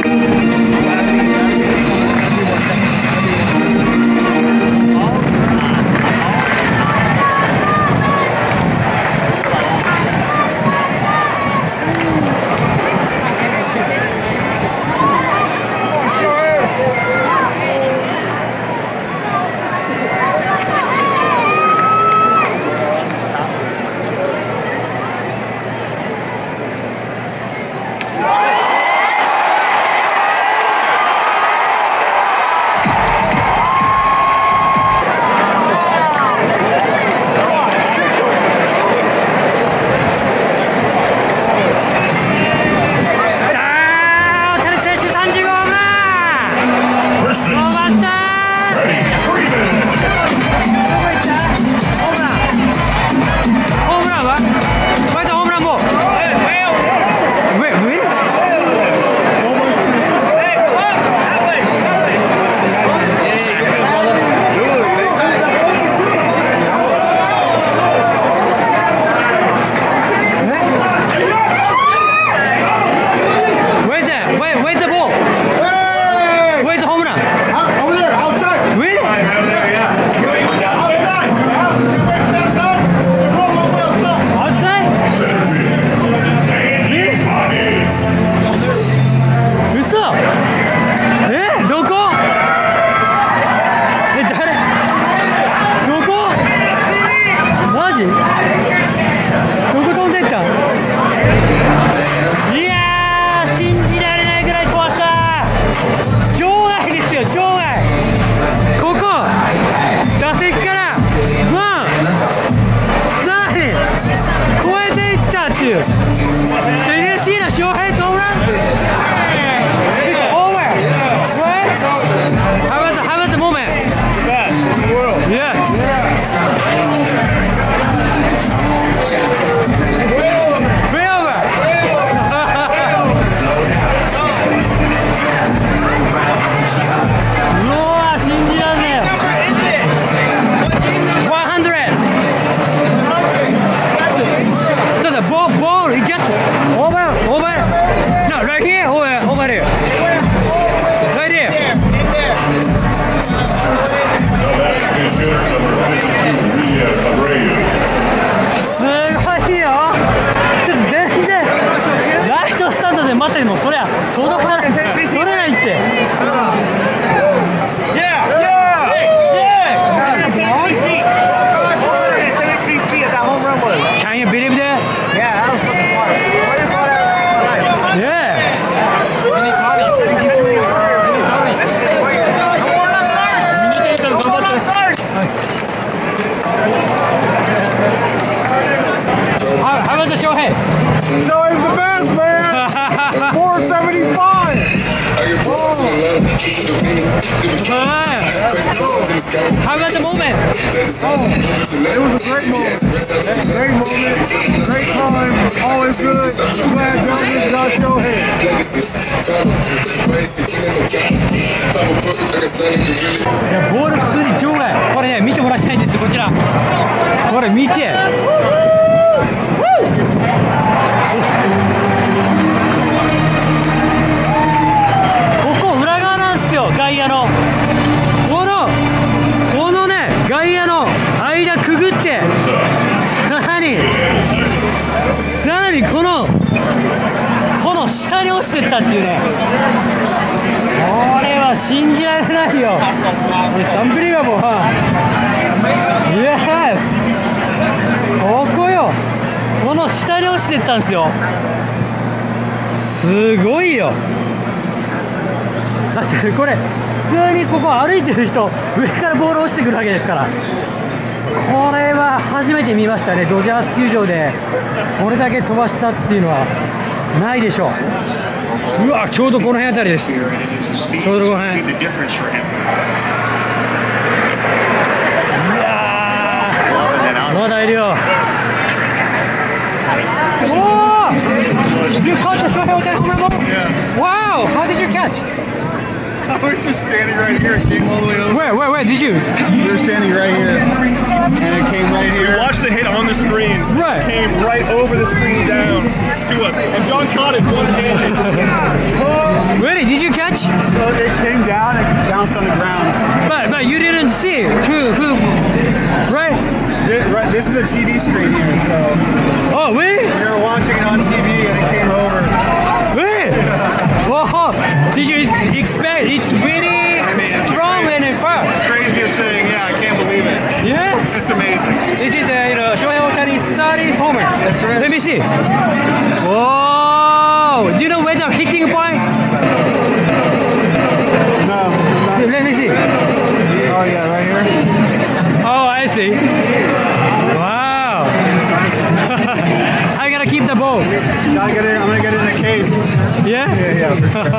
How about the moment? Oh, it was a great moment. Great moment, great time, always good. Glad Jones got Shohei. いやボール普通に場外。これね見てもらいたいんですよこちら。これ見て。ここ裏側なんですよ外野の。このね外野の間くぐってさらにこの下に落ちてったっていうね。これは信じられないよ。It's unbelievable, huh? Yes! ここよ。この下に落ちてったんですよ。すごいよ。だってこれ普通にここ歩いてる人上からボール落ちてくるわけですから。これは初めて見ましたね。ドジャース球場でこれだけ飛ばしたっていうのはないでしょう。うわ、ちょうどこの辺あたりです。ちょうどこの辺。いやー、まだいるよ。おー！ You caught the Shohei Ohtani home run ball? Yeah. Wow! How did you catch? I was just standing right here. It came all the way over. Where did you? We were standing right here, and it came right here. Watch the hit on the screen. Right. Came right over the screen down to us. And John caught it one-handed. Really? Did see who, right? This is a TV screen here, so Oh, really? we were watching it on TV and it came over. Really? Whoa! Did you expect it's really strong and fast? Craziest thing, yeah, I can't believe it. Yeah. It's amazing. This is Shohei Ohtani's 30th homer. That's right. Let me see. Whoa! Do you know where the hitting point? No, I'm not. Let me see. Oh yeah, right here. Oh, I see. Wow. I gotta keep the ball. I'm gonna get it in a case. Yeah? Yeah, for sure.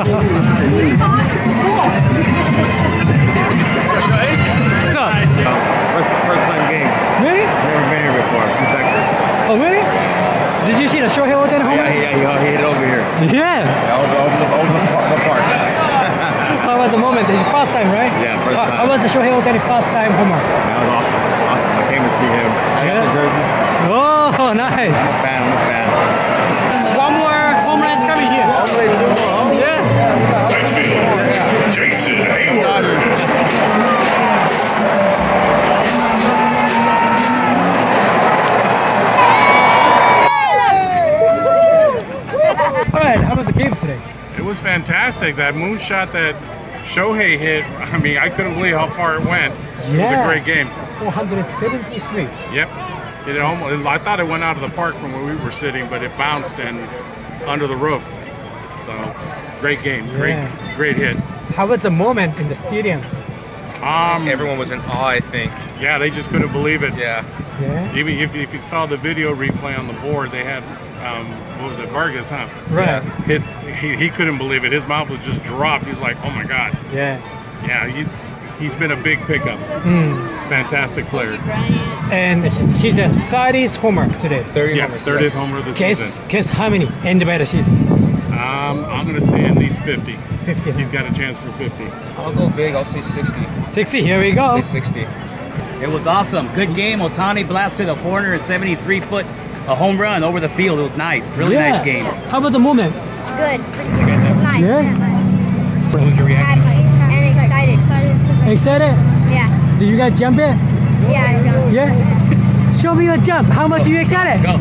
So, First time game. really? Never been here before. From Texas. Oh, really? Did you see the Shohei Ohtani home run? Yeah, he hit it over here. Yeah. Over the park. How was the moment? The first time, right? Yeah, first time. How was the Shohei Ohtani first time homer? That was awesome. Awesome. I came to see him. I got the jersey. Oh, nice. I'm a fan. One more home run is coming here. Yeah. Jason Hayward. All right, how was the game today? It was fantastic. That moonshot that Shohei hit, I mean, I couldn't believe how far it went. It was a great game. 473. Yep. It almost, I thought it went out of the park from where we were sitting, but it bounced and under the roof. So, great game. Great hit. How was the moment in the stadium? Everyone was in awe, I think. Yeah, they just couldn't believe it. Yeah. Yeah. Even if you saw the video replay on the board, they had, what was it, Vargas, huh? Right. He couldn't believe it. His mouth was just dropped. He's like, oh my God. Yeah. Yeah, he's been a big pickup. Fantastic player. And he's a 30th homer today. 30 Yeah, homers. 30th yes. homer of the season. Guess how many end by the season? I'm going to say at least 50. 50. He's got a chance for 50. I'll go big. I'll say 60. 60. Here we go. I'll say 60. It was awesome. Good game. Otani blasted a 473-foot home run over the field. It was nice. Really nice game. How was the moment? Good. It's nice. Yes? What was your reaction? Happy and excited. Excited? Yeah. Did you guys jump in? Yeah. I jumped. Yeah? Show me your jump. How much are you excited? Go.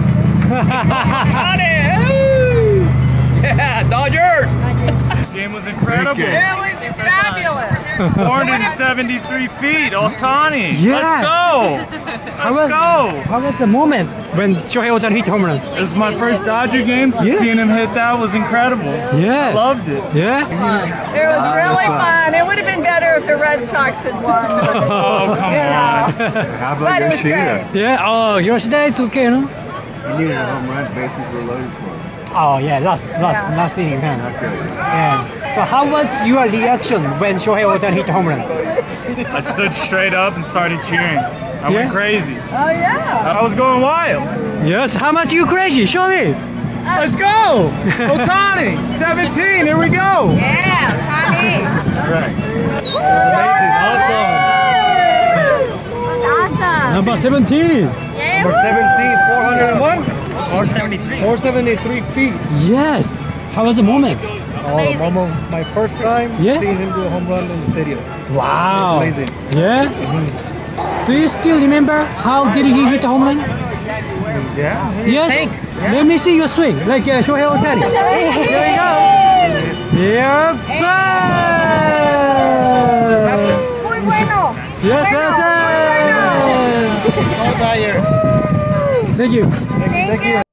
Yeah, Dodgers! Game was incredible. It was fabulous. 473 feet. Otani. Yeah. Let's go. Let's go. How was the moment when Shohei Ohtani hit home run? It was my first Dodger game, so Yeah. seeing him hit that was incredible. Yes. Loved it. Yeah? It was really fun. It would have been better if the Red Sox had won. Oh, come on. How But it was great. Yeah. Oh, Yoshida, it's okay, no? He needed a home run. Bases were loaded for him. Oh, yeah. Last inning. Huh? Not good. Yeah. So how was your reaction when Shohei Ohtani hit the home run? I stood straight up and started cheering. I Yeah? went crazy. Oh, yeah. I was going wild. Yes. How much you crazy? Show me. Let's go. Otani, 17. Here we go. Yeah, Tommy. Right. Awesome. Number 17. Yeah. 17, 401. 473. 473 feet. Yes. How was the moment? Amazing. My first time Yeah? seeing him do a home run in the stadium. Wow. Amazing. Yeah? Do you still remember how did he hit the home run? Yeah. Yes? Let me see your swing, like Shohei Ohtani. Here we go. Here, Muy bueno. Yes, yes, yes. Thank you. Thank you.